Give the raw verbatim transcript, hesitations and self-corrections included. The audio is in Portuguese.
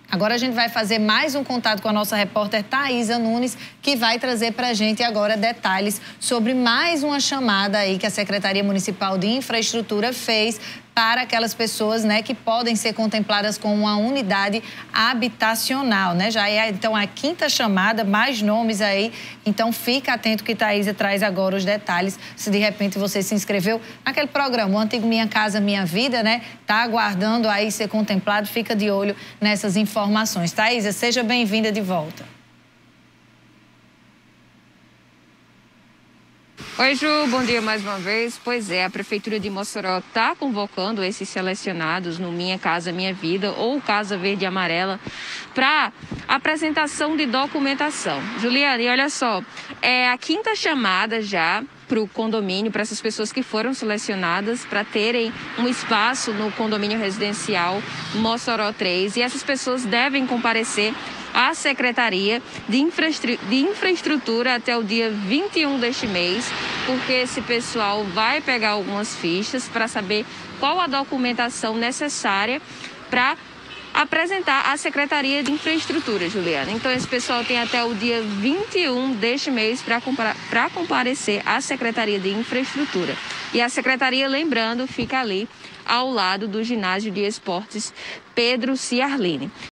Agora a gente vai fazer mais um contato com a nossa repórter Thaisa Nunes, que vai trazer para a gente agora detalhes sobre mais uma chamada aí que a Secretaria Municipal de Infraestrutura fez para aquelas pessoas, né, que podem ser contempladas com uma unidade habitacional, né? Já é, então, a quinta chamada, mais nomes aí. Então, fica atento que Thaisa traz agora os detalhes. Se de repente você se inscreveu naquele programa, o antigo Minha Casa Minha Vida, né? Tá aguardando aí ser contemplado, fica de olho nessas informações. Thaisa, seja bem-vinda de volta. Oi, Ju, bom dia mais uma vez. Pois é, a Prefeitura de Mossoró está convocando esses selecionados no Minha Casa Minha Vida ou Casa Verde e Amarela para apresentação de documentação. Juliana, e olha só, é a quinta chamada já para o condomínio, para essas pessoas que foram selecionadas para terem um espaço no condomínio residencial Mossoró três, e essas pessoas devem comparecer à Secretaria de, Infraestru de Infraestrutura até o dia vinte e um deste mês, porque esse pessoal vai pegar algumas fichas para saber qual a documentação necessária para apresentar à Secretaria de Infraestrutura, Juliana. Então, esse pessoal tem até o dia vinte e um deste mês para comparecer à Secretaria de Infraestrutura. E a Secretaria, lembrando, fica ali ao lado do Ginásio de Esportes Pedro Ciarline.